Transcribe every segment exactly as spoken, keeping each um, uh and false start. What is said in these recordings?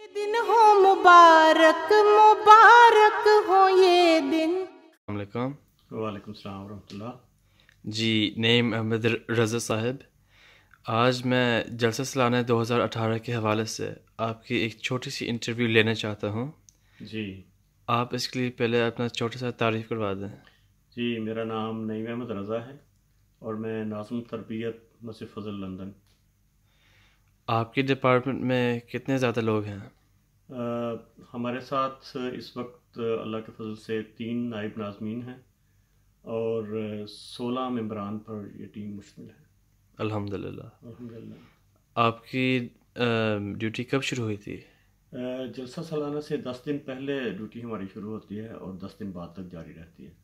दिन हो मुबारक मुबारक हो ये दिन। अस्सलाम वालेकुम। वालेकुम सलाम रहमतुल्लाह। जी, नेम अहमद रज़ा साहब। आज मैं जलसा सालाना दो हज़ार अठारह के हवाले से आपकी एक छोटी सी इंटरव्यू लेना चाहता हूँ। जी आप इसके लिए पहले अपना छोटा सा तारीफ़ करवा दें। जी मेरा नाम नईम अहमद रज़ा है और मैं नाज़िम तरबियत मस्जिद फजल लंदन। आपके डिपार्टमेंट में कितने ज़्यादा लोग हैं? आ, हमारे साथ इस वक्त अल्लाह के फजल से तीन नाइब नाज़मीन हैं और सोलह मेंबरान पर ये टीम मुश्तमिल है। अल्हम्दुलिल्लाह। अल्हम्दुलिल्लाह। आपकी ड्यूटी कब शुरू हुई थी? आ, जलसा सालाना से दस दिन पहले ड्यूटी हमारी शुरू होती है और दस दिन बाद तक जारी रहती है।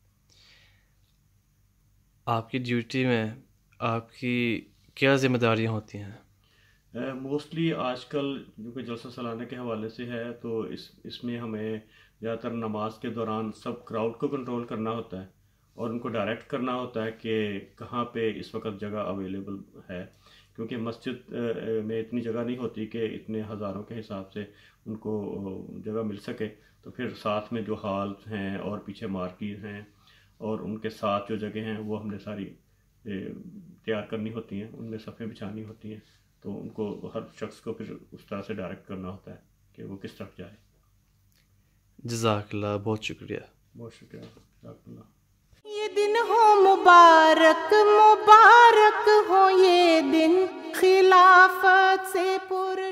आपकी ड्यूटी में आपकी क्या ज़िम्मेदारियाँ होती हैं? मोस्टली uh, आजकल जो कि जलसा सालाना के हवाले से है तो इस इसमें हमें ज़्यादातर नमाज के दौरान सब क्राउड को कंट्रोल करना होता है और उनको डायरेक्ट करना होता है कि कहाँ पे इस वक्त जगह अवेलेबल है, क्योंकि मस्जिद में इतनी जगह नहीं होती कि इतने हज़ारों के हिसाब से उनको जगह मिल सके। तो फिर साथ में जो हॉल हैं और पीछे मार्केट हैं और उनके साथ जो जगह हैं वो हमने सारी तैयार करनी होती हैं, उनमें सफ़ें बिछानी होती हैं। तो उनको हर शख्स को फिर उस तरह से डायरेक्ट करना होता है कि वो किस तरफ जाए। जज़ाकल्लाह, बहुत शुक्रिया। बहुत शुक्रिया। जज़ाकल्लाह। ये दिन हो मुबारक मुबारक हो ये दिन, खिलाफत से पुर